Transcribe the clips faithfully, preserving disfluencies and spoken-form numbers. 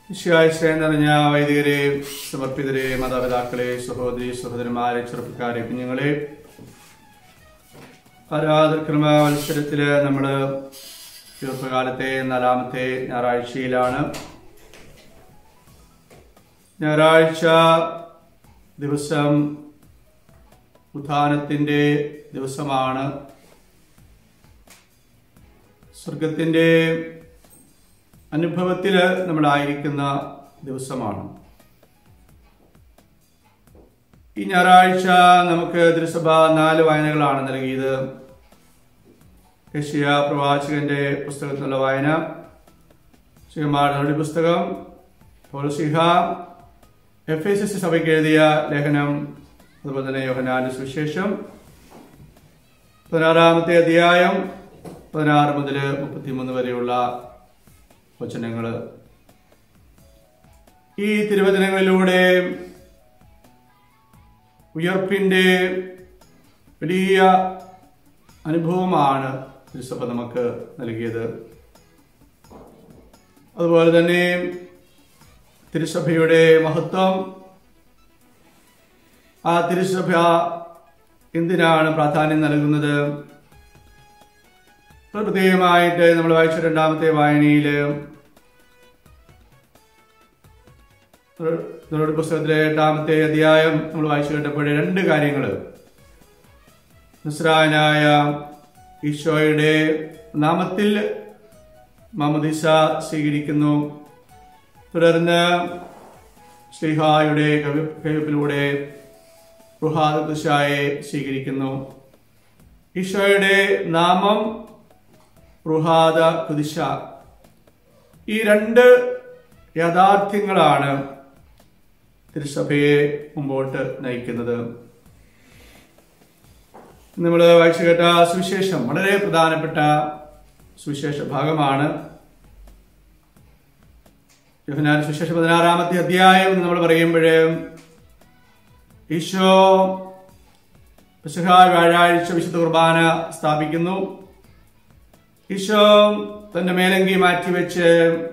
വിശ്വാസം നിറഞ്ഞ വൈദികരെ, സമർപ്പിതരെ, മാതാപിതാക്കളെ, സഹോദരി സഹോദരന്മാരെ, ചെറുപ്പക്കാരെ, കുഞ്ഞുങ്ങളെ, ആരാധനക്രമ മത്സരത്തില് നമ്മള് ചെറുപ്പകാലത്തെ നാലാമത്തെ ഞായറാഴ്ചയിലാണ്. ഞായറാഴ്ച ദിവസം ഉത്ഥാനത്തിന്റെ ദിവസമാണ്. സ്വർഗത്തിന്റെ അനുഭവത്തിൽ നമ്മളായിരിക്കുന്ന ദിവസമാണ്. ഈ ഞായറാഴ്ച നമുക്ക് തിരുസഭ നാല് വായനകളാണ് നൽകിയത്. യെശയ്യാ പ്രവാചകന്റെ പുസ്തകത്തിലുള്ള വായന, ശ്രീമാരുടെ പുസ്തകം, പൗലോസ്ലീഹ എഫേസ്യ സഭയ്ക്ക് എഴുതിയ ലേഖനം, അതുപോലെ തന്നെ യോഹന്നാന്റെ സുവിശേഷം പതിനാറാമത്തെ അധ്യായം പതിനാറ് മുതൽ മുപ്പത്തിമൂന്ന് വരെയുള്ള വചനങ്ങള്. ഈ തിരുവചനങ്ങളിലൂടെ ഉയർപ്പിന്റെ വലിയ അനുഭവമാണ് തിരുസഭ നമുക്ക് നൽകിയത്. അതുപോലെ തന്നെ തിരുസഭയുടെ മഹത്വം, ആ തിരുസഭ എന്തിനാണ് പ്രാധാന്യം നൽകുന്നത്, പ്രത്യേകമായിട്ട് നമ്മൾ വായിച്ച രണ്ടാമത്തെ വായനയില് പുസ്തകത്തിലെ എട്ടാമത്തെ അധ്യായം നമ്മൾ വായിച്ചു കേട്ടപ്പോൾ രണ്ട് കാര്യങ്ങള്. നസ്രായനായ ഈശോയുടെ നാമത്തിൽ മാമോദീസ സ്വീകരിക്കുന്നു. തുടർന്ന് ശ്ലീഹായുടെ കവിപ്പിലൂടെ റുഹാദുശായെ സ്വീകരിക്കുന്നു. ഈശോയുടെ നാമം, റുഹാദ കുദിശ, ഈ രണ്ട് യാഥാർത്ഥ്യങ്ങളാണ് തിരുസഭയെ മുമ്പോട്ട് നയിക്കുന്നത്. നമ്മൾ വായിച്ചു കേട്ട സുവിശേഷം വളരെ പ്രധാനപ്പെട്ട സുവിശേഷ ഭാഗമാണ്. യോഹന്നാന്റെ സുവിശേഷം പതിനാറാമത്തെ അധ്യായം നമ്മൾ പറയുമ്പോൾ ഈശോ പെസഹ വ്യാഴാഴ്ച വിശുദ്ധ കുർബാന സ്ഥാപിക്കുന്നു. ഈശോ തന്റെ മേലങ്കി മാറ്റിവെച്ച്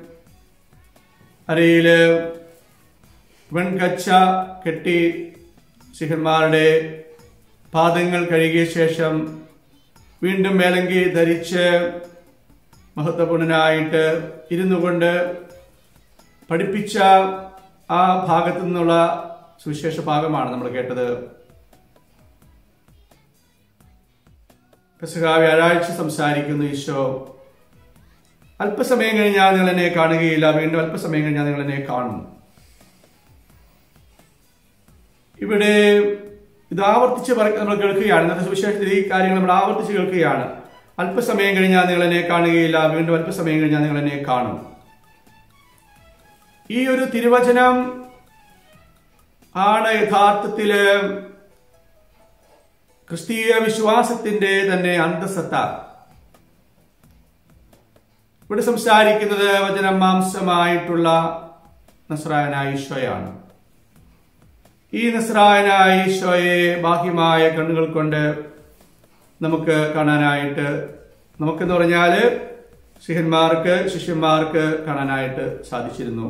അരയില് വെൺകച്ച കെട്ടി ശിഷ്യന്മാരുടെ പാദങ്ങൾ കഴുകിയ ശേഷം വീണ്ടും മേലങ്കി ധരിച്ച് മഹത്വപൂർണനായിട്ട് ഇരുന്നു കൊണ്ട് പഠിപ്പിച്ച ആ ഭാഗത്തു നിന്നുള്ള സുവിശേഷ ഭാഗമാണ് നമ്മൾ കേട്ടത്. പെസഹ വ്യാഴാഴ്ച സംസാരിക്കുന്നു ഈശോ, അല്പസമയം കഴിഞ്ഞാൽ നിങ്ങൾ എന്നെ കാണുകയില്ല, വീണ്ടും അല്പസമയം കഴിഞ്ഞാൽ നിങ്ങൾ എന്നെ കാണും. ഇവിടെ ഇത് ആവർത്തിച്ച് നമ്മൾ കേൾക്കുകയാണ്. ഇന്നത്തെ സുവിശേഷത്തിൽ ഈ കാര്യങ്ങൾ നമ്മൾ ആവർത്തിച്ച് കേൾക്കുകയാണ്. അല്പസമയം കഴിഞ്ഞാൽ നിങ്ങൾ എന്നെ കാണുകയില്ല, വീണ്ടും അല്പസമയം കഴിഞ്ഞാൽ നിങ്ങൾ എന്നെ കാണും. ഈ ഒരു തിരുവചനം ആണ് യഥാർത്ഥത്തില് ക്രിസ്തീയ വിശ്വാസത്തിന്റെ തന്നെ അന്തസത്ത. ഇവിടെ സംസാരിക്കുന്നത് വചനം മാംസമായിട്ടുള്ള നസ്രായനായ ഈശോയാണ്. ഈ നസ്രായനായ ഈശോയെ ബാഹ്യമായ കണ്ണുകൾ കൊണ്ട് നമുക്ക് കാണാനായിട്ട്, നമുക്കെന്ന് പറഞ്ഞാല് ശിഷ്യന്മാർക്ക് ശിഷ്യന്മാർക്ക് കാണാനായിട്ട് സാധിച്ചിരുന്നു.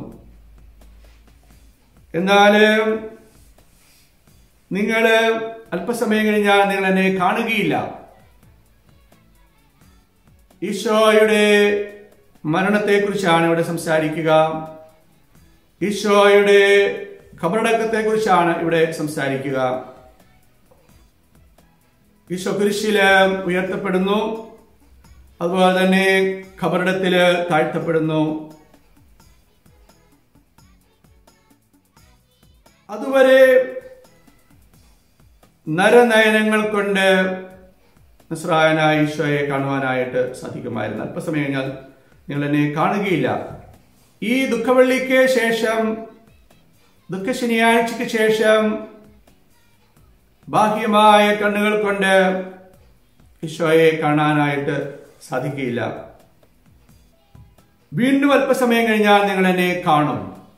എന്നാല് നിങ്ങള് അല്പസമയം കഴിഞ്ഞാൽ നിങ്ങൾ എന്നെ കാണുകയില്ല. ഈശോയുടെ മരണത്തെക്കുറിച്ചാണ് ഇവിടെ സംസാരിക്കുക. ഈശോയുടെ ഖബറടക്കത്തെ കുറിച്ചാണ് ഇവിടെ സംസാരിക്കുക. ഈശോ കുരിശില് ഉയർത്തപ്പെടുന്നു, അതുപോലെ തന്നെ ഖബറിടത്തില് താഴ്ത്തപ്പെടുന്നു. അതുവരെ നരനയനങ്ങൾ കൊണ്ട് നസ്രായനായ ഈശോയെ കാണുവാനായിട്ട് സാധിക്കുമായിരുന്നു. അല്പസമയം കഴിഞ്ഞാൽ നിങ്ങൾ എന്നെ കാണുകയില്ല. ഈ ദുഃഖവെള്ളിക്ക് ശേഷം, ദുഃഖ ശനിയാഴ്ചയ്ക്ക് ശേഷം ബാഹ്യമായ കണ്ണുകൾ കൊണ്ട് ഈശോയെ കാണാനായിട്ട് സാധിക്കുകയില്ല. വീണ്ടും അല്പസമയം കഴിഞ്ഞാൽ നിങ്ങൾ എന്നെ കാണും.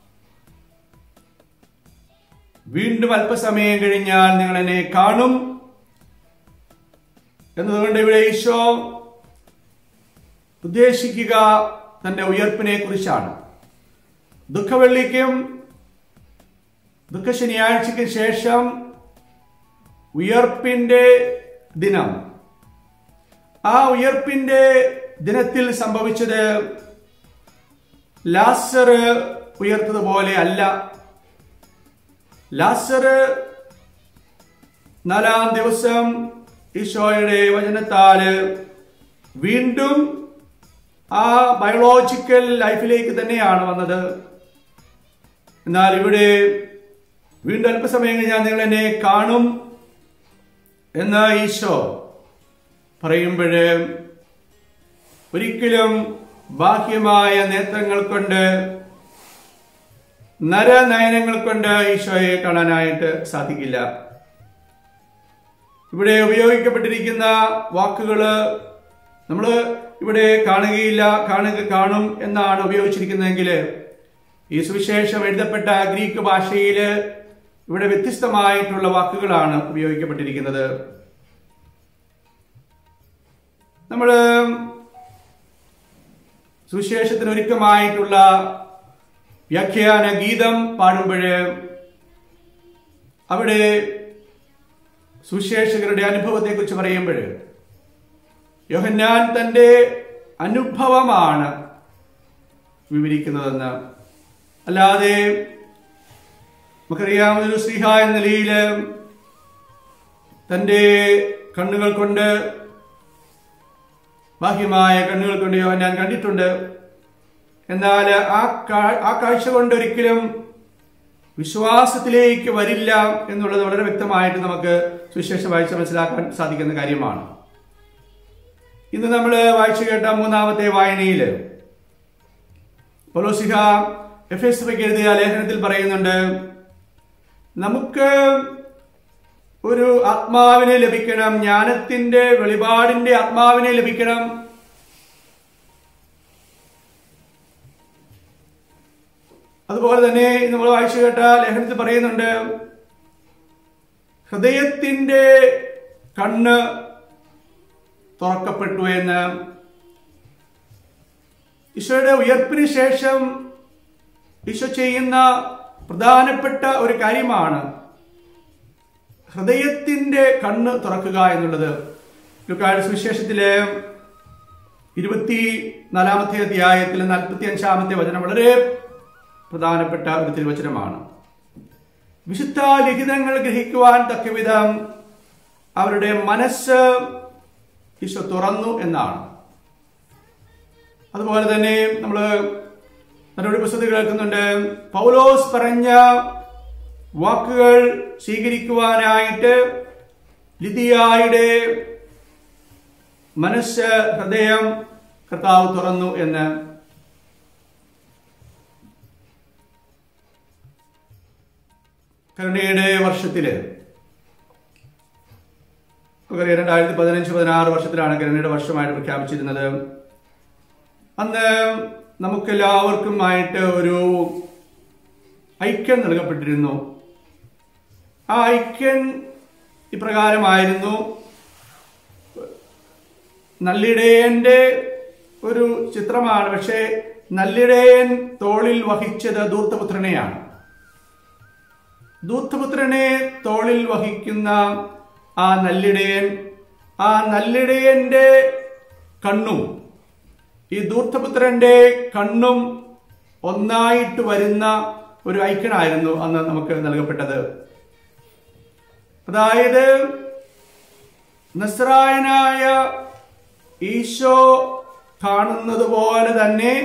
വീണ്ടും അല്പസമയം കഴിഞ്ഞാൽ നിങ്ങൾ എന്നെ കാണും എന്നതുകൊണ്ട് ഇവിടെ ഈശോ ഉദ്ദേശിക്കുക തന്റെ ഉയർപ്പിനെ കുറിച്ചാണ്. ദുഃഖവെള്ളിക്കും ദുഃഖ ശനിയാഴ്ചയ്ക്ക് ശേഷം ഉയർപ്പിന്റെ ദിനം. ആ ഉയർപ്പിന്റെ ദിനത്തിൽ സംഭവിച്ചത് ലാസർ ഉയർത്തതുപോലെ അല്ല. ലാസർ നാലാം ദിവസം ഈശോയുടെ വചനത്താല് വീണ്ടും ആ ബയോളജിക്കൽ ലൈഫിലേക്ക് തന്നെയാണ് വന്നത്. എന്നാൽ ഇവിടെ വീണ്ടും അല്പസമയം കഴിഞ്ഞാൽ നിങ്ങൾ എന്നെ കാണും എന്ന് ഈശോ പറയുമ്പോഴ് ഒരിക്കലും ബാഹ്യമായ നേത്രങ്ങൾ കൊണ്ട് നരനയനങ്ങൾ കൊണ്ട് ഈശോയെ കാണാനായിട്ട് സാധിക്കില്ല. ഇവിടെ ഉപയോഗിക്കപ്പെട്ടിരിക്കുന്ന വാക്കുകള് നമ്മൾ ഇവിടെ കാണുകയില്ല, കാണുക കാണും എന്നാണ് ഉപയോഗിച്ചിരിക്കുന്നതെങ്കിൽ ഈ സുവിശേഷം എഴുതപ്പെട്ട ഗ്രീക്ക് ഭാഷയില് ഇവിടെ വ്യത്യസ്തമായിട്ടുള്ള വാക്കുകളാണ് ഉപയോഗിക്കപ്പെട്ടിരിക്കുന്നത്. നമ്മള് സുവിശേഷത്തിന് ഒരുക്കമായിട്ടുള്ള വ്യാഖ്യാന ഗീതം പാടുമ്പോഴ് അവിടെ സുവിശേഷകരുടെ അനുഭവത്തെ കുറിച്ച് പറയുമ്പോൾ യോഹന്നാൻ തന്റെ അനുഭവമാണ് വിവരിക്കുന്നതെന്ന്, അല്ലാതെ നമുക്കറിയാം ഒരു ശ്ലീഹ എന്ന നിലയില് തന്റെ കണ്ണുകൾ കൊണ്ട്, ബാഹ്യമായ കണ്ണുകൾ കൊണ്ട് യോഹന്നാൻ കണ്ടിട്ടുണ്ട്. എന്നാൽ ആ ആ കാഴ്ച കൊണ്ട് ഒരിക്കലും വിശ്വാസത്തിലേക്ക് വരില്ല എന്നുള്ളത് വളരെ വ്യക്തമായിട്ട് നമുക്ക് സുവിശേഷം വായിച്ച് മനസ്സിലാക്കാൻ സാധിക്കുന്ന കാര്യമാണ്. ഇന്ന് നമ്മൾ വായിച്ചു കേട്ട മൂന്നാമത്തെ വായനയില് പൗലോസ്ലീഹ എഫെസ്യ സഭയ്ക്ക് എഴുതിയ ലേഖനത്തിൽ പറയുന്നുണ്ട്, നമുക്ക് ഒരു ആത്മാവിനെ ലഭിക്കണം, ജ്ഞാനത്തിന്റെ വെളിപാടിന്റെ ആത്മാവിനെ ലഭിക്കണം. അതുപോലെ തന്നെ നമ്മൾ വായിച്ചു കേട്ട ലേഖനത്തിൽ പറയുന്നുണ്ട്, ഹൃദയത്തിന്റെ കണ്ണ് തുറക്കപ്പെട്ടു എന്ന്. ഈശോയുടെ ഉയർപ്പിന് ശേഷം ഈശോ ചെയ്യുന്ന പ്രധാനപ്പെട്ട ഒരു കാര്യമാണ് ഹൃദയത്തിന്റെ കണ്ണ് തുറക്കുക എന്നുള്ളത്. ലൂക്കായുടെ സുവിശേഷത്തിലെ ഇരുപത്തി നാലാമത്തെ അധ്യായത്തിൽ നാൽപ്പത്തി അഞ്ചാമത്തെ വചനം വളരെ പ്രധാനപ്പെട്ട ഒരു തിരുവചനമാണ്. വിശുദ്ധ ലിഖിതങ്ങൾ ഗ്രഹിക്കുവാൻ തക്കവിധം അവരുടെ മനസ്സ് ഈശോ തുറന്നു എന്നാണ്. അതുപോലെ തന്നെ നമ്മള് നമ്മുടെ പുസ്തകത്തിൽ കേൾക്കുന്നുണ്ട്, പൗലോസ് പറഞ്ഞ വാക്കുകൾ സ്വീകരിക്കുവാനായിട്ട് ലിദിയായുടെ മനസ്സ്, ഹൃദയം കർത്താവ് തുറന്നു എന്ന്. കരുണയുടെ വർഷത്തില് രണ്ടായിരത്തി പതിനഞ്ച് പതിനാറ് വർഷത്തിലാണ് കരുണയുടെ വർഷമായിട്ട് പ്രഖ്യാപിച്ചിരുന്നത്. അന്ന് നമുക്കെല്ലാവർക്കുമായിട്ട് ഒരു ഐക്യം നൽകപ്പെട്ടിരുന്നു. ആ ഐക്യം ഇപ്രകാരമായിരുന്നു. നല്ലിടയന്റെ ഒരു ചിത്രമാണ്, പക്ഷേ നല്ലിടയൻ തോളിൽ വഹിച്ചത് ധൂർത്തപുത്രനെയാണ്. ധൂർത്തപുത്രനെ തോളിൽ വഹിക്കുന്ന ആ നല്ലിടയൻ, ആ നല്ലിടയന്റെ കണ്ണും ഈ ധൂർത്തപുത്രന്റെ കണ്ണും ഒന്നായിട്ട് വരുന്ന ഒരു ഐക്യനായിരുന്നു അന്ന് നമുക്ക് നൽകപ്പെട്ടത്. അതായത് നസ്രായനായ ഈശോ കാണുന്നത് പോലെ തന്നെ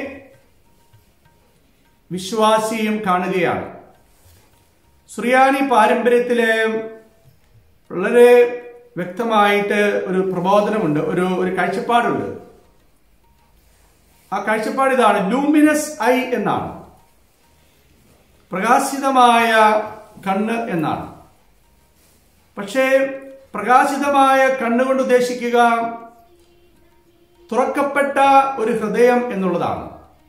വിശ്വാസിയും കാണുകയാണ്. സുറിയാനി പാരമ്പര്യത്തിലെ വളരെ വ്യക്തമായിട്ട് ഒരു പ്രബോധനമുണ്ട്, ഒരു ഒരു കാഴ്ചപ്പാടുണ്ട്. ആ കാഴ്ചപ്പാട് ഇതാണ്, ലൂമിനസ് ഐ എന്നാണ്, പ്രകാശിതമായ കണ്ണ് എന്നാണ്. പക്ഷേ പ്രകാശിതമായ കണ്ണുകൊണ്ട് ഉദ്ദേശിക്കുക തുറക്കപ്പെട്ട ഒരു ഹൃദയം എന്നുള്ളതാണ്.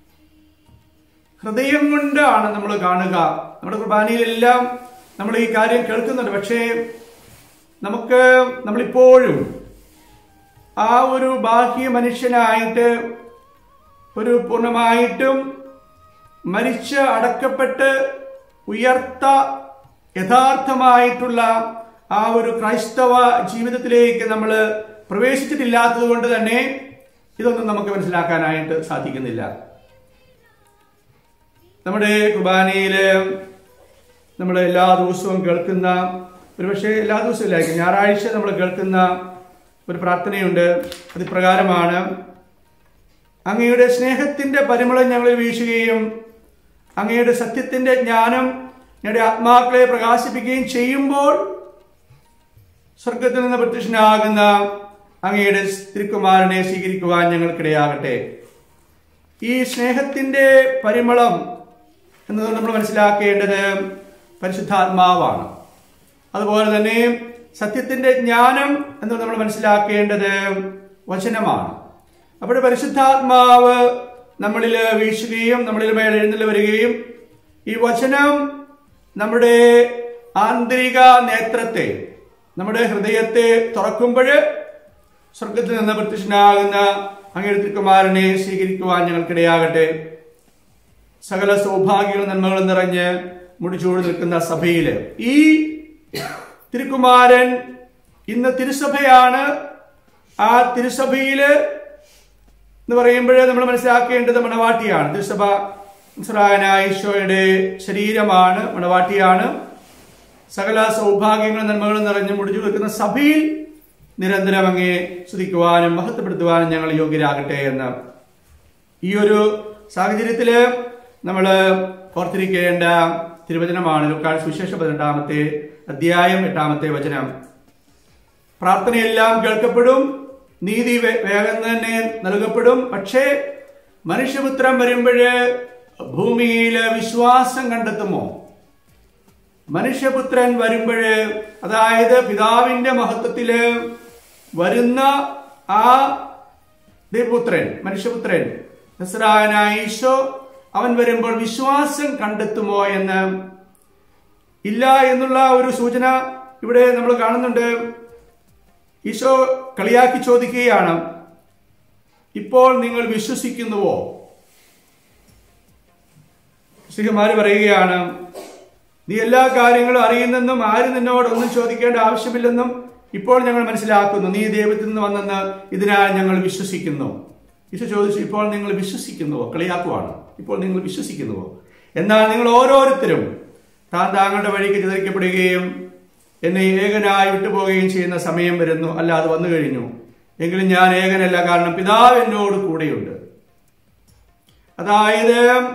ഹൃദയം കൊണ്ടാണ് നമ്മൾ കാണുക. നമ്മുടെ കുർബാനയിലെല്ലാം നമ്മൾ ഈ കാര്യം കേൾക്കുന്നുണ്ട്. പക്ഷേ നമുക്ക് നമ്മളിപ്പോഴും ആ ഒരു ബാഹ്യ മനുഷ്യനായിട്ട് ഒരു പൂർണ്ണമായിട്ടും മരിച്ച് അടക്കപ്പെട്ട് ഉയർത്ത യഥാർത്ഥമായിട്ടുള്ള ആ ഒരു ക്രൈസ്തവ ജീവിതത്തിലേക്ക് നമ്മൾ പ്രവേശിച്ചിട്ടില്ലാത്തത് കൊണ്ട് തന്നെ ഇതൊന്നും നമുക്ക് മനസ്സിലാക്കാനായിട്ട് സാധിക്കുന്നില്ല. നമ്മുടെ കുർബാനയില് നമ്മൾ എല്ലാ ദിവസവും കേൾക്കുന്ന, ഒരുപക്ഷെ എല്ലാ ദിവസവും ഇല്ലായിരിക്കും, ഞായറാഴ്ച നമ്മൾ കേൾക്കുന്ന ഒരു പ്രാർത്ഥനയുണ്ട്. അത് പ്രകാരമാണ്: അങ്ങയുടെ സ്നേഹത്തിന്റെ പരിമളം ഞങ്ങളിൽ വീശുകയും അങ്ങയുടെ സത്യത്തിന്റെ ജ്ഞാനം ഞങ്ങളുടെ ആത്മാക്കളെ പ്രകാശിപ്പിക്കുകയും ചെയ്യുമ്പോൾ സ്വർഗത്തിൽ നിന്ന് പ്രത്യക്ഷനാകുന്ന അങ്ങയുടെ തിരുക്കുമാരനെ സ്വീകരിക്കുവാൻ ഞങ്ങൾക്കിടയാകട്ടെ. ഈ സ്നേഹത്തിന്റെ പരിമളം എന്നത് നമ്മൾ മനസ്സിലാക്കേണ്ടത് പരിശുദ്ധാത്മാവാണ്. അതുപോലെ തന്നെ സത്യത്തിന്റെ ജ്ഞാനം എന്ന് നമ്മൾ മനസ്സിലാക്കേണ്ടത് വചനമാണ്. അപ്പോൾ പരിശുദ്ധാത്മാവ് നമ്മളിൽ വീശുകയും നമ്മളിൽ മേൽ എഴുന്നള്ളി വരികയും ഈ വചനം നമ്മുടെ ആന്തരിക നേത്രത്തെ, നമ്മുടെ ഹൃദയത്തെ തുറക്കുമ്പോൾ സ്വർഗത്തിൽ നിന്ന് പ്രത്യക്ഷനാകുന്ന അങ്ങയുടെ തിരുക്കുമാരനെ സ്വീകരിക്കുവാൻ ഞങ്ങൾക്കിടയാകട്ടെ. സകല സൗഭാഗ്യങ്ങളും നന്മകളും നിറഞ്ഞ് മുടിച്ചൂടി നിൽക്കുന്ന സഭയില് ഈ തിരുക്കുമാരൻ ഇന്ന് തിരുസഭയാണ്. ആ തിരുസഭയില് എന്ന് പറയുമ്പോൾ നമ്മൾ മനസ്സിലാക്കേണ്ടത് മണവാട്ടിയാണ്. തിരുസഭ മിശിഹായായ ഈശോയുടെ ശരീരമാണ്, മണവാട്ടിയാണ്. സകല സൗഭാഗ്യങ്ങളും നന്മകളും നിറഞ്ഞ് മുടിച്ചു നിൽക്കുന്ന സഭയിൽ നിരന്തരം അങ്ങേ സ്തുതിക്കുവാനും മഹത്വപ്പെടുത്തുവാനും ഞങ്ങൾ യോഗ്യരാകട്ടെ എന്ന് ഈ ഒരു സാഹചര്യത്തില് നമ്മൾ ഓർത്തിരിക്കേണ്ട തിരുവചനമാണ് ലൂക്കായുടെ സുവിശേഷം പതിനെട്ടാമത്തെ അധ്യായം എട്ടാമത്തെ വചനം. പ്രാർത്ഥനയെല്ലാം കേൾക്കപ്പെടും, നീതി വേഗം തന്നെ നൽകപ്പെടും. പക്ഷേ മനുഷ്യപുത്രൻ വരുമ്പോഴ് ഭൂമിയില് വിശ്വാസം കണ്ടെത്തുമോ? മനുഷ്യപുത്രൻ വരുമ്പോഴ്, അതായത് പിതാവിന്റെ മഹത്വത്തില് വരുന്ന ആ ദൈവപുത്രൻ, മനുഷ്യപുത്രൻ നസ്രായനായ ഈശോ, അവൻ വരുമ്പോൾ വിശ്വാസം കണ്ടെത്തുമോ എന്ന് ഇല്ല എന്നുള്ള ഒരു സൂചന ഇവിടെ നമ്മൾ കാണുന്നുണ്ട്. ഈശോ കളിയാക്കി ചോദിക്കുകയാണ്, ഇപ്പോൾ നിങ്ങൾ വിശ്വസിക്കുന്നുവോ? ശിഷ്യന്മാര് പറയുകയാണ്, നീ എല്ലാ കാര്യങ്ങളും അറിയുന്നെന്നും ആരും നിന്നോട് ഒന്നും ചോദിക്കേണ്ട ആവശ്യമില്ലെന്നും ഇപ്പോൾ ഞങ്ങൾ മനസ്സിലാക്കുന്നു. നീ ദൈവത്തിൽ നിന്ന് വന്നെന്ന് ഇതിനാൽ ഞങ്ങൾ വിശ്വസിക്കുന്നു. ഈശോ ചോദിച്ചു, ഇപ്പോൾ നിങ്ങൾ വിശ്വസിക്കുന്നുവോ? കളിയാക്കുവാണ്. ഇപ്പോൾ നിങ്ങൾ വിശ്വസിക്കുന്നുവോ? എന്നാൽ നിങ്ങൾ ഓരോരുത്തരും താൻ താങ്കളുടെ വഴിക്ക് ചിതറിക്കപ്പെടുകയും എന്നെ ഏകനായി വിട്ടുപോവുകയും ചെയ്യുന്ന സമയം വരുന്നു. അല്ല, അത് വന്നു കഴിഞ്ഞു. എങ്കിലും ഞാൻ ഏകനല്ല, കാരണം പിതാവ് എന്നോട് കൂടെയുണ്ട്. അതായത്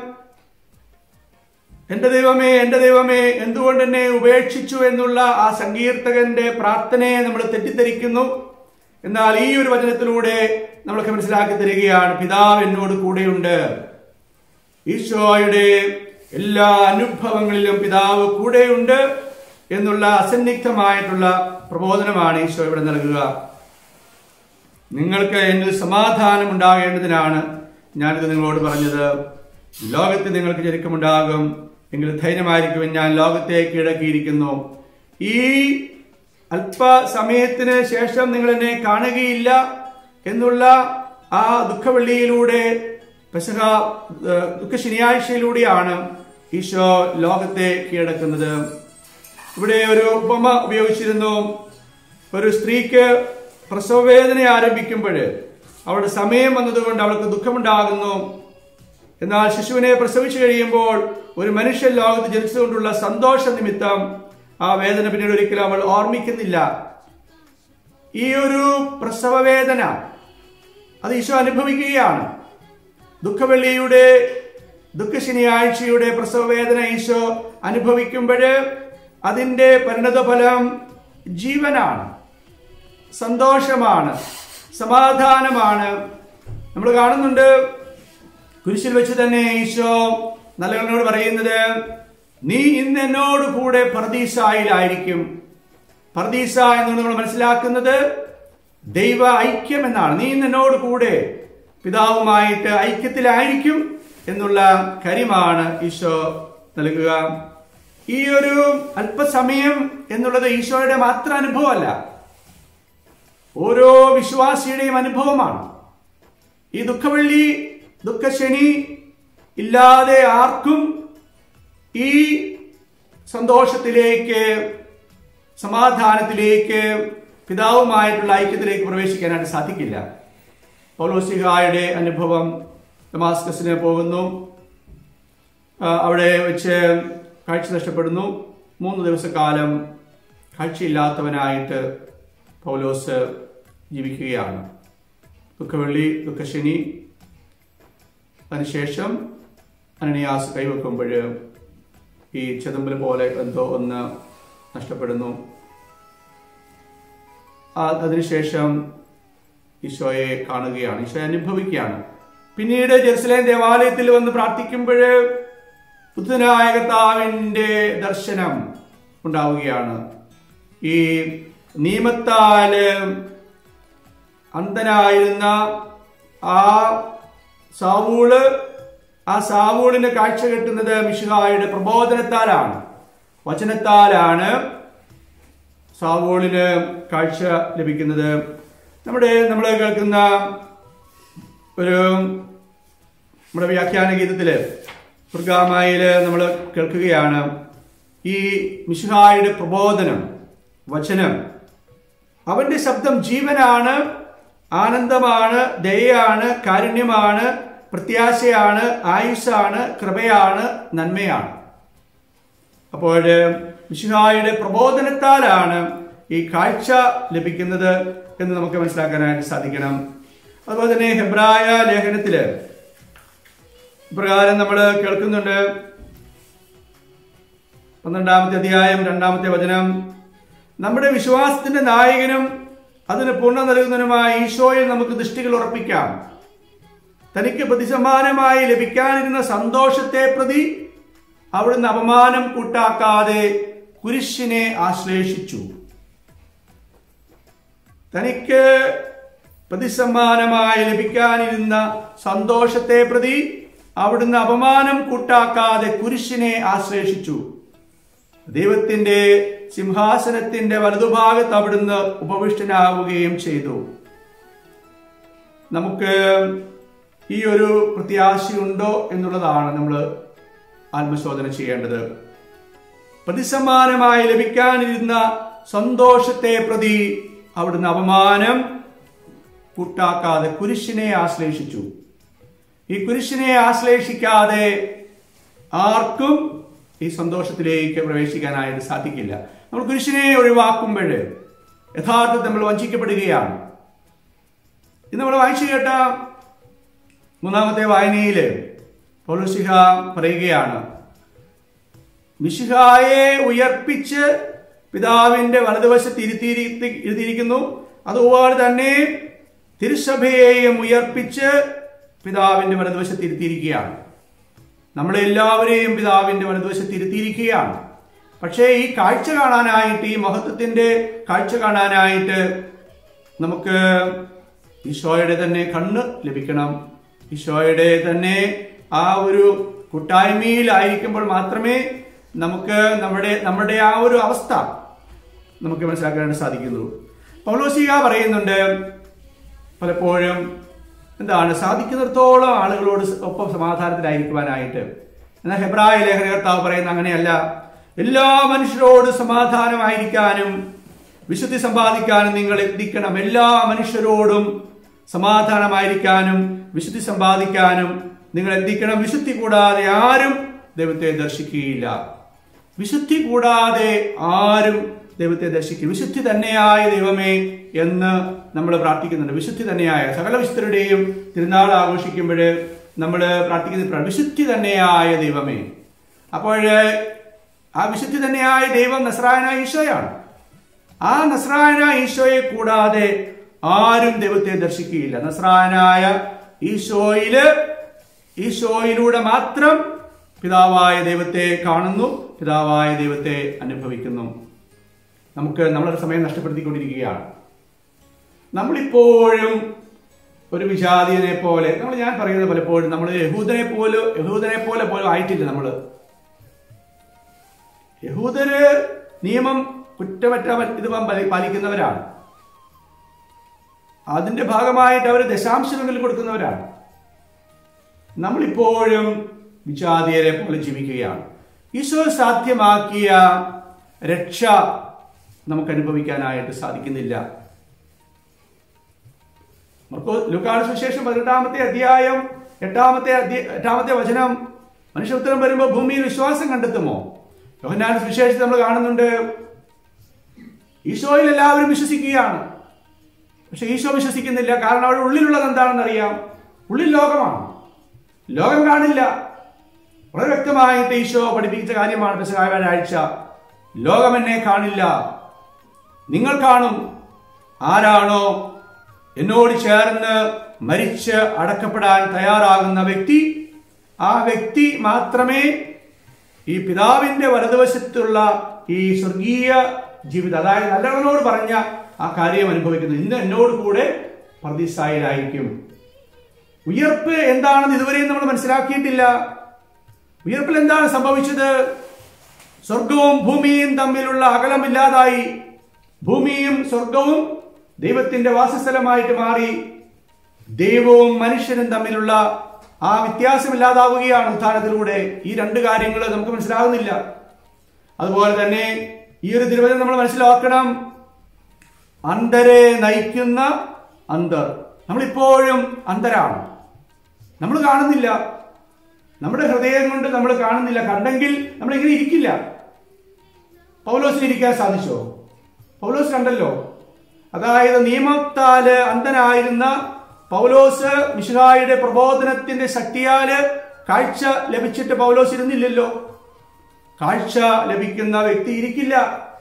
എന്റെ ദൈവമേ, എന്റെ ദൈവമേ, എന്തുകൊണ്ട് എന്നെ ഉപേക്ഷിച്ചു എന്നുള്ള ആ സങ്കീർത്തകന്റെ പ്രാർത്ഥനയെ നമ്മൾ തെറ്റിദ്ധരിക്കുന്നു. എന്നാൽ ഈ ഒരു വചനത്തിലൂടെ നമ്മൾക്ക് മനസ്സിലാക്കി തരികയാണ്, പിതാവ് എന്നോട് കൂടെയുണ്ട്. ഈശോയുടെ എല്ലാ അനുഭവങ്ങളിലും പിതാവ് കൂടെയുണ്ട് എന്നുള്ള അസന്നിഗ്ധമായിട്ടുള്ള പ്രബോധനമാണ് ഈശോ ഇവിടെ നൽകുക. നിങ്ങൾക്ക് എന്നിൽ സമാധാനം ഉണ്ടാകേണ്ടതിനാണ് ഞാനിത് നിങ്ങളോട് പറഞ്ഞത്. ലോകത്തിൽ നിങ്ങൾക്ക് ഞെരുക്കമുണ്ടാകും, എങ്കിലും ധൈര്യമായിരിക്കും, ഞാൻ ലോകത്തെ കീഴടക്കിയിരിക്കുന്നു. ഈ അല്പസമയത്തിന് ശേഷം നിങ്ങൾ എന്നെ കാണുകയില്ല എന്നുള്ള ആ ദുഃഖവെള്ളിയിലൂടെ, പെസഹ ദുഃഖ ശനിയാഴ്ചയിലൂടെയാണ് ഈശോ ലോകത്തെ കീഴടക്കുന്നത്. ഇവിടെ ഒരു ഉപമ ഉപയോഗിച്ചിരുന്നു. ഒരു സ്ത്രീക്ക് പ്രസവവേദന ആരംഭിക്കുമ്പോൾ അവളുടെ സമയം വന്നതുകൊണ്ട് അവൾക്ക് ദുഃഖമുണ്ടാകുന്നു. എന്നാൽ ശിശുവിനെ പ്രസവിച്ചു കഴിയുമ്പോൾ ഒരു മനുഷ്യൻ ലോകത്ത് ജനിച്ചതുകൊണ്ടുള്ള സന്തോഷ നിമിത്തം ആ വേദന പിന്നീട് ഒരിക്കലും അവൾ ഓർമ്മിക്കുന്നില്ല. ഈ ഒരു പ്രസവവേദന അത് ഈശോ അനുഭവിക്കുകയാണ്. ദുഃഖവെള്ളിയുടെ ദുഃഖ ശനിയാഴ്ചയുടെ പ്രസവവേദന ഈശോ അനുഭവിക്കുമ്പോൾ അതിന്റെ പരിണതഫലം ജീവനാണ്, സന്തോഷമാണ്, സമാധാനമാണ്. നമ്മൾ കാണുന്നുണ്ട്, കുരിശിൽ വെച്ച് തന്നെ ഈശോ നല്ലവനോട് പറയുന്നത്, നീ ഇന്ന് എന്നോട് കൂടെ പർദീസായിലായിരിക്കും. പർദീസ എന്ന് നമ്മൾ മനസ്സിലാക്കുന്നത് ദൈവ ഐക്യം എന്നാണ്. നീ ഇന്ന് എന്നോട് കൂടെ പിതാവുമായിട്ട് ഐക്യത്തിലായിരിക്കും എന്നുള്ള കാര്യമാണ് ഈശോ നൽകുക. ഈ ഒരു അല്പസമയം എന്നുള്ളത് ഈശോയുടെ മാത്രം അനുഭവമല്ല, ഓരോ വിശ്വാസിയുടെയും അനുഭവമാണ്. ഈ ദുഃഖവെള്ളി, ദുഃഖശനി ഇല്ലാതെ ആർക്കും ഈ സന്തോഷത്തിലേക്ക്, സമാധാനത്തിലേക്ക്, പിതാവുമായിട്ടുള്ള ഐക്യത്തിലേക്ക് പ്രവേശിക്കാനായിട്ട് സാധിക്കില്ല. പൗലോസ്ലീഹായുടെ അനുഭവം, ദമാസ്കസിന് പോകുന്നു, അവിടെ വെച്ച് കാഴ്ച നഷ്ടപ്പെടുന്നു. മൂന്ന് ദിവസക്കാലം കാഴ്ചയില്ലാത്തവനായിട്ട് പൗലോസ് ജീവിക്കുകയാണ്. ദുഃഖവെള്ളി, ദുഃഖശനി. അതിനുശേഷം അനനിയാസ് കൈവെക്കുമ്പോൾ ഈ ചെതമ്പൽ പോലെ എന്തോ ഒന്ന് നഷ്ടപ്പെടുന്നു. അതിനുശേഷം ഈശോയെ കാണുകയാണ്, ഈശോയെ അനുഭവിക്കുകയാണ്. പിന്നീട് ജെറുസലേം ദേവാലയത്തിൽ വന്ന് പ്രാർത്ഥിക്കുമ്പോൾ ബുദ്ധനായ കർത്താവിൻ്റെ ദർശനം ഉണ്ടാവുകയാണ്. ഈ നിയമത്താൽ അന്ധനായിരുന്ന ആ സാവൂള്, ആ സാവൂളിന് കാഴ്ച കിട്ടുന്നത് മിശിഹായുടെ പ്രബോധനത്താലാണ്, വചനത്താലാണ് സാവൂളിന് കാഴ്ച ലഭിക്കുന്നത്. നമ്മുടെ നമ്മൾ കേൾക്കുന്ന ഒരു നമ്മുടെ വ്യാഖ്യാന ഗീതത്തില് ഫുർഗാമയില് നമ്മൾ കേൾക്കുകയാണ്, ഈ മിശിഹായുടെ പ്രബോധനം, വചനം, അവന്റെ ശബ്ദം ജീവനാണ്, ആനന്ദമാണ്, ദയയാണ്, കാരുണ്യമാണ്, പ്രത്യാശയാണ്, ആയുസ്സാണ്, കൃപയാണ്, നന്മയാണ്. അപ്പോൾ മിശിഹായുടെ പ്രബോധനത്താലാണ് ഈ കാഴ്ച ലഭിക്കുന്നത് എന്ന് നമുക്ക് മനസ്സിലാക്കാനായിട്ട് സാധിക്കണം. അതുപോലെ തന്നെ ഹെബ്രായ ലേഖനത്തില് ഇപ്രകാരം നമ്മൾ കേൾക്കുന്നുണ്ട്. പന്ത്രണ്ടാമത്തെ അധ്യായം രണ്ടാമത്തെ വചനം, നമ്മുടെ വിശ്വാസത്തിന്റെ നായകനും അതിന് പൂർണ്ണ നൽകുന്നതിനുമായ ഈശോയിൽ നമുക്ക് ദൃഷ്ടികൾ ഉറപ്പിക്കാം. തനിക്ക് പ്രതിസമ്മാനമായി ലഭിക്കാനിരുന്ന സന്തോഷത്തെ പ്രതി അവിടുന്ന് അപമാനം കൂട്ടാക്കാതെ കുരിശിനെ ആശ്ലേഷിച്ചു. തനിക്ക് പ്രതിസമ്മാനമായി ലഭിക്കാനിരുന്ന സന്തോഷത്തെ പ്രതി അവിടുന്ന് അപമാനം കൂട്ടാക്കാതെ കുരിശിനെ ആശ്ലേഷിച്ചു. ദൈവത്തിന്റെ സിംഹാസനത്തിന്റെ വലതുഭാഗത്ത് അവിടുന്ന് ഉപവിഷ്ടനാവുകയും ചെയ്തു. നമുക്ക് ഈ ഒരു പ്രത്യാശയുണ്ടോ എന്നുള്ളതാണ് നമ്മൾ ആത്മശോധന ചെയ്യേണ്ടത്. പ്രതിസമ്മാനമായി ലഭിക്കാനിരുന്ന സന്തോഷത്തെ പ്രതി അവിടുന്ന് അപമാനം കൂട്ടാക്കാതെ കുരിശിനെ ആശ്ലേഷിച്ചു. ഈ കുരിശിനെ ആശ്ലേഷിക്കാതെ ആർക്കും ഈ സന്തോഷത്തിലേക്ക് പ്രവേശിക്കാനായിട്ട് സാധിക്കില്ല. നമ്മൾ കുരിശിനെ ഒഴിവാക്കുമ്പോൾ യഥാർത്ഥത്തിൽ നമ്മൾ വഞ്ചിക്കപ്പെടുകയാണ്. ഇന്ന് നമ്മൾ വായിച്ചു കേട്ട മൂന്നാമത്തെ വായനയില് പൗലോസ്ലീഹ പറയുകയാണ്, മിശിഹായെ ഉയർപ്പിച്ച് പിതാവിന്റെ വലതുവശത്ത് ഇരുത്തിയിരിത്തി ഇരുത്തിയിരിക്കുന്നു അതുപോലെ തന്നെ തിരുസഭയെയും ഉയർപ്പിച്ച് പിതാവിന്റെ വലതുവശത്ത് ഇരുത്തിയിരിക്കുകയാണ്. നമ്മളെല്ലാവരെയും പിതാവിന്റെ വലതുവശത്ത് ഇരുത്തിയിരിക്കുകയാണ്. പക്ഷേ ഈ കാഴ്ച കാണാനായിട്ട്, ഈ മഹത്വത്തിന്റെ കാഴ്ച കാണാനായിട്ട് നമുക്ക് ഈശോയുടെ തന്നെ കണ്ണ് ലഭിക്കണം. ഈശോയുടെ തന്നെ ആ ഒരു കൂട്ടായ്മയിലായിരിക്കുമ്പോൾ മാത്രമേ നമുക്ക് നമ്മുടെ നമ്മുടെ ആ ഒരു അവസ്ഥ നമുക്ക് മനസ്സിലാക്കാനായിട്ട് സാധിക്കുന്നു. പൗലോസ്ലീഹ പറയുന്നുണ്ട് പലപ്പോഴും എന്താണ് സാധിക്കുന്നിടത്തോളം ആളുകളോട് ഒപ്പം സമാധാനത്തിലായിരിക്കുവാനായിട്ട്. എന്നാൽ ഹെബ്രായ ലേഖനകർത്താവ് പറയുന്ന അങ്ങനെയല്ല. എല്ലാ മനുഷ്യരോട് സമാധാനമായിരിക്കാനും വിശുദ്ധി സമ്പാദിക്കാനും നിങ്ങൾ എത്തിക്കണം. എല്ലാ മനുഷ്യരോടും സമാധാനമായിരിക്കാനും വിശുദ്ധി സമ്പാദിക്കാനും നിങ്ങൾ എത്തിക്കണം. വിശുദ്ധി കൂടാതെ ആരും ദൈവത്തെ ദർശിക്കുകയില്ല. വിശുദ്ധി കൂടാതെ ആരും ദൈവത്തെ ദർശിക്കും. വിശുദ്ധി തന്നെയായ ദൈവമേ എന്ന് നമ്മൾ പ്രാർത്ഥിക്കുന്നുണ്ട്. വിശുദ്ധി തന്നെയായ സകല വിശുദ്ധരുടെയും തിരുനാൾ ആഘോഷിക്കുമ്പോൾ നമ്മൾ പ്രാർത്ഥിക്കുന്ന വിശുദ്ധി തന്നെയായ ദൈവമേ. അപ്പോൾ ആ വിശുദ്ധി തന്നെയായ ദൈവം നസ്രായനായ ഈശോയാണ്. ആ നസ്രായനായ ഈശോയെ കൂടാതെ ആരും ദൈവത്തെ ദർശിക്കുകയില്ല. നസ്രായനായ ഈശോയില് ഈശോയിലൂടെ മാത്രം പിതാവായ ദൈവത്തെ കാണുന്നു, പിതാവായ ദൈവത്തെ അനുഭവിക്കുന്നു. നമുക്ക് നമ്മളൊരു സമയം നഷ്ടപ്പെടുത്തിക്കൊണ്ടിരിക്കുകയാണ്. നമ്മളിപ്പോഴും ഒരു വിജാതിയനെ പോലെ, നമ്മൾ ഞാൻ പറയുന്നത് പലപ്പോഴും നമ്മൾ യഹൂദനെ പോലെ യഹൂദനെ പോലെ പോലും ആയിട്ടില്ല. നമ്മൾ യഹൂദര് നിയമം കുറ്റമറ്റ ഇത് പാലിക്കുന്നവരാണ്. അതിന്റെ ഭാഗമായിട്ട് അവർ ദശാംശങ്ങളിൽ കൊടുക്കുന്നവരാണ്. നമ്മളിപ്പോഴും വിജാതീയരെ പോലെ ജീവിക്കുകയാണ്. ഈശോ സാധ്യമാക്കിയ രക്ഷ നമുക്ക് അനുഭവിക്കാനായിട്ട് സാധിക്കുന്നില്ല. ലൂക്കായുടെ സുവിശേഷം പതിനെട്ടാമത്തെ അധ്യായം എട്ടാമത്തെ എട്ടാമത്തെ വചനം, മനുഷ്യപുത്രൻ വരുമ്പോൾ ഭൂമിയിൽ വിശ്വാസം കണ്ടെത്തുമോ? യോഹന്നാന്റെ സുവിശേഷത്തിൽ നമ്മൾ കാണുന്നുണ്ട്, ഈശോയിൽ എല്ലാവരും വിശ്വസിക്കുകയാണ്. പക്ഷെ ഈശോ വിശ്വസിക്കുന്നില്ല. കാരണം അവിടെ ഉള്ളിലുള്ളത് എന്താണെന്ന് അറിയാം. ഉള്ളിൽ ലോകമാണ്, ലോകം കാണില്ല. വളരെ വ്യക്തമായിട്ട് ഈശോ പഠിപ്പിച്ച കാര്യമാണ് പെസഹ വ്യാഴാഴ്ച. ലോകം എന്നെ കാണില്ല, നിങ്ങൾ കാണും. ആരാണോ എന്നോട് ചേർന്ന് മരിച്ച് അടക്കപ്പെടാൻ തയ്യാറാകുന്ന വ്യക്തി, ആ വ്യക്തി മാത്രമേ ഈ പിതാവിന്റെ വലതുവശത്തുള്ള ഈ സ്വർഗീയ ജീവിതം, അതായത് നല്ലവനോട് പറഞ്ഞ ആ കാര്യം അനുഭവിക്കുന്നു. ഇന്ന് എന്നോട് കൂടെ പർദീസായിലായിരിക്കും. ഉയർപ്പ് എന്താണെന്ന് ഇതുവരെയും നമ്മൾ മനസ്സിലാക്കിയിട്ടില്ല. ഉയർപ്പിൽ എന്താണ് സംഭവിച്ചത്? സ്വർഗവും ഭൂമിയും തമ്മിലുള്ള അകലമില്ലാതായി. ഭൂമിയും സ്വർഗവും ദൈവത്തിന്റെ വാസസ്ഥലമായിട്ട് മാറി. ദൈവവും മനുഷ്യനും തമ്മിലുള്ള ആ വ്യത്യാസമില്ലാതാവുകയാണ് ഉത്ഥാനത്തിലൂടെ. ഈ രണ്ട് കാര്യങ്ങൾ നമുക്ക് മനസ്സിലാകുന്നില്ല. അതുപോലെ തന്നെ ഈ ഒരു തിരുവചനം നമ്മൾ മനസ്സിലാക്കണം. അന്ധരെ നയിക്കുന്ന അന്ധർ. നമ്മളിപ്പോഴും അന്ധരാണ്, നമ്മൾ കാണുന്നില്ല. നമ്മുടെ ഹൃദയം കൊണ്ട് നമ്മൾ കാണുന്നില്ല. കണ്ടെങ്കിൽ നമ്മൾ ഇങ്ങനെ ഇരിക്കില്ല. പൗലോസിന് ഇരിക്കാൻ സാധിച്ചോ? പൗലോസ് കണ്ടല്ലോ. അതായത് നിയമത്താല് അന്ധനായിരുന്ന പൗലോസ് മിശിഹായുടെ പ്രബോധനത്തിന്റെ ശക്തിയാല് കാഴ്ച ലഭിച്ചിട്ട് പൗലോസ് ഇരുന്നില്ലല്ലോ. കാഴ്ച ലഭിക്കുന്ന വ്യക്തി ഇരിക്കില്ല.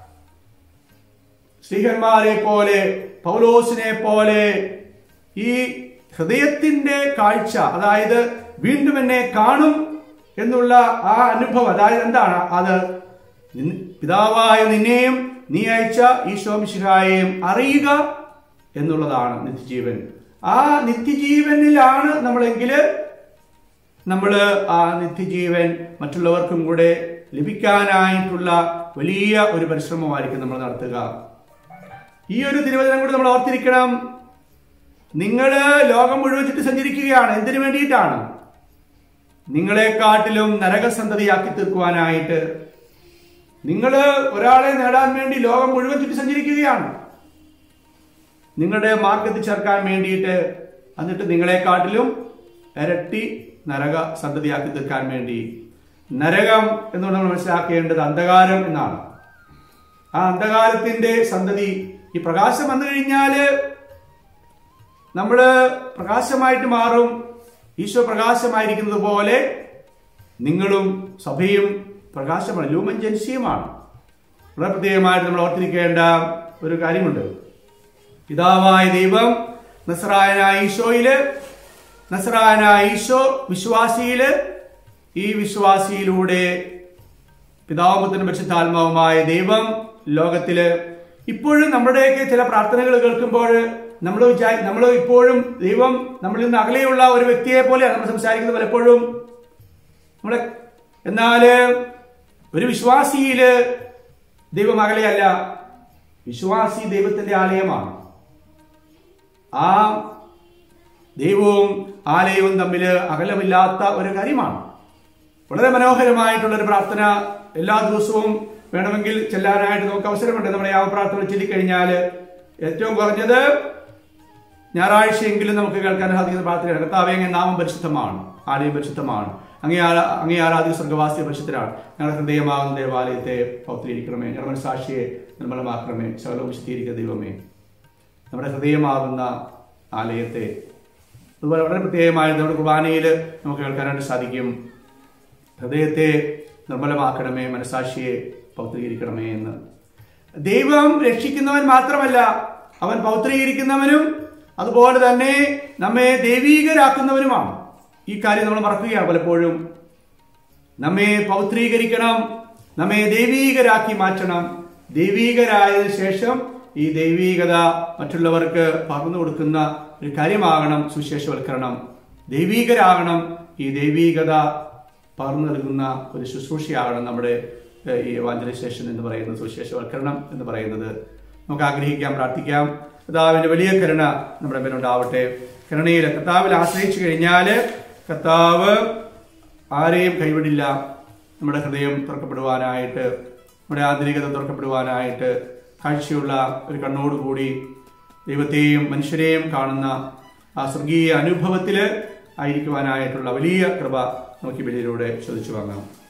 സ്ത്രീഹന്മാരെ പോലെ, പൗലോസിനെ പോലെ ഈ ഹൃദയത്തിന്റെ കാഴ്ച, അതായത് വീണ്ടും എന്നെ കാണും എന്നുള്ള ആ അനുഭവം, അതായത് എന്താണ് അത്? പിതാവായ നിന്നെയും നീ അയച്ച ഈശോ മിശിഹായെയും അറിയുക എന്നുള്ളതാണ് നിത്യജീവൻ. ആ നിത്യജീവനിലാണ് നമ്മളെങ്കില് നമ്മൾ ആ നിത്യജീവൻ മറ്റുള്ളവർക്കും കൂടെ ലഭിക്കാനായിട്ടുള്ള വലിയ ഒരു പരിശ്രമമായിരിക്കും നമ്മൾ നടത്തുക. ഈ ഒരു തിരുവചനം കൂടി നമ്മൾ ഓർത്തിരിക്കണം. നിങ്ങള് ലോകം മുഴുവൻ ചുറ്റി സഞ്ചരിക്കുകയാണ്. എന്തിനു വേണ്ടിയിട്ടാണ്? നിങ്ങളെക്കാട്ടിലും നരകസന്തതിയാക്കി തീർക്കുവാനായിട്ട്. നിങ്ങള് ഒരാളെ നേടാൻ വേണ്ടി ലോകം മുഴുവൻ ചുറ്റി സഞ്ചരിക്കുകയാണ്, നിങ്ങളുടെ മാർഗത്തിൽ ചേർക്കാൻ വേണ്ടിയിട്ട്. എന്നിട്ട് നിങ്ങളെക്കാട്ടിലും ഇരട്ടി നരക സന്തതിയാക്കി തീർക്കാൻ വേണ്ടി. നരകം എന്നുകൊണ്ട് നമ്മൾ മനസ്സിലാക്കേണ്ടത് അന്ധകാരം എന്നാണ്. ആ അന്ധകാരത്തിന്റെ സന്തതി, ഈ പ്രകാശം വന്നു കഴിഞ്ഞാല് നമ്മള് പ്രകാശമായിട്ട് മാറും. ഈശോ പ്രകാശമായിരിക്കുന്നത് പോലെ നിങ്ങളും സഭയും പ്രകാശമാണ്, ലൂമൻ ജൻസിയുമാണ്. വളരെ പ്രത്യേകമായിട്ട് നമ്മൾ ഓർത്തിരിക്കേണ്ട ഒരു കാര്യമുണ്ട്. പിതാവായ ദൈവം നസ്രായനായ ഈശോയില്, നസ്രായനായ ഈശോ വിശ്വാസിയില്, ഈ വിശ്വാസിയിലൂടെ പിതാവും പുത്രനും പരിശുദ്ധാത്മാവുമായ ദൈവം ലോകത്തില്. ഇപ്പോഴും നമ്മുടെയൊക്കെ ചില പ്രാർത്ഥനകൾ കേൾക്കുമ്പോൾ നമ്മൾ വിചാരി നമ്മൾ ഇപ്പോഴും ദൈവം നമ്മളിൽ നിന്ന് അകലെയുള്ള ഒരു വ്യക്തിയെ പോലെയാണ് നമ്മൾ സംസാരിക്കുന്നത് പലപ്പോഴും. നമ്മളെ എന്നാല് ഒരു വിശ്വാസിയില് ദൈവം അകലെയല്ല. വിശ്വാസി ദൈവത്തിന്റെ ആലയമാണ്. ആ ദൈവവും ആലയവും തമ്മിൽ അകലമില്ലാത്ത ഒരു കാര്യമാണ്. വളരെ മനോഹരമായിട്ടുള്ള ഒരു പ്രാർത്ഥന എല്ലാ ദിവസവും വേണമെങ്കിൽ ചെല്ലാനായിട്ട് നമുക്ക് അവസരമുണ്ട്. നമ്മുടെ യാവ പ്രാർത്ഥന ചൊല്ലിക്കഴിഞ്ഞാൽ ഏറ്റവും കുറഞ്ഞത് ഞായറാഴ്ചയെങ്കിലും നമുക്ക് കേൾക്കാൻ സാധിക്കുന്ന പ്രാർത്ഥനയാണ്. കർത്താവേ, അങ്ങേ നാമം പരിശുദ്ധമാണ്, ആലയം പരിശുദ്ധമാണ്, അങ്ങേ അങ്ങേ ആരാധ്യ സ്വർഗവാസിയ പരിശുദ്ധരാണ്. ഞങ്ങളുടെ ഹൃദയമാകുന്ന ദേവാലയത്തെ പൗത്രീകരിക്കണമേ, ഞങ്ങളുടെ മനസ്സാക്ഷിയെ നിർമ്മലമാക്കണമേ, സകലവും വിശദീകരിക്കുന്ന ദൈവമേ. നമ്മുടെ ഹൃദയമാകുന്ന ആലയത്തെ അതുപോലെ വളരെ പ്രത്യേകമായി നമ്മുടെ കുർബാനയിൽ നമുക്ക് കേൾക്കാനായിട്ട് സാധിക്കും. ഹൃദയത്തെ നിർമ്മലമാക്കണമേ, മനസ്സാക്ഷിയെ പൗത്രീകരിക്കണമേ എന്ന്. ദൈവം രക്ഷിക്കുന്നവൻ മാത്രമല്ല, അവൻ പൗത്രീകരിക്കുന്നവനും അതുപോലെ തന്നെ നമ്മെ ദൈവീകരാക്കുന്നവനുമാണ്. ഈ കാര്യം നമ്മൾ മറക്കുകയാണ് പലപ്പോഴും. നമ്മെ പൗത്രീകരിക്കണം, നമ്മെ ദൈവീകരാക്കി മാറ്റണം. ദൈവീകരായതിനു ശേഷം ഈ ദൈവീകത മറ്റുള്ളവർക്ക് പകർന്നു കൊടുക്കുന്ന ഒരു കാര്യമാകണം സുവിശേഷവൽക്കരണം. ദൈവീകരാകണം. ഈ ദൈവീകത പകർന്നു നൽകുന്ന ഒരു ശുശ്രൂഷയാകണം നമ്മുടെ ഈ എവാഞ്ചലൈസേഷൻ എന്ന് പറയുന്നത്, സുവിശേഷവൽക്കരണം എന്ന് പറയുന്നത്. നമുക്ക് ആഗ്രഹിക്കാം, പ്രാർത്ഥിക്കാം. കർത്താവിന്റെ വലിയ കരുണ നമ്മുടെ മേലുണ്ടാവട്ടെ. കരുണയിൽ കർത്താവിൽ ആശ്രയിച്ചു കഴിഞ്ഞാൽ കർത്താവ് ആരെയും കൈവിടില്ല. നമ്മുടെ ഹൃദയം തുറക്കപ്പെടുവാനായിട്ട്, നമ്മുടെ ആന്തരികത തുറക്കപ്പെടുവാനായിട്ട്, കാഴ്ചയുള്ള ഒരു കണ്ണോടുകൂടി ദൈവത്തെയും മനുഷ്യരെയും കാണുന്ന ആ സ്വർഗീയ അനുഭവത്തിൽ ആയിരിക്കുവാനായിട്ടുള്ള വലിയ കൃപ നമുക്ക് ബലിയിലൂടെ ചോദിച്ചു വാങ്ങാം.